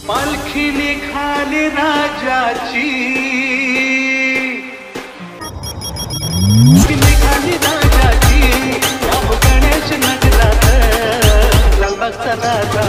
पालखी निघाली राजाची, निघाली राजाची, बाबू गणेश नगरात लालबागचा राजा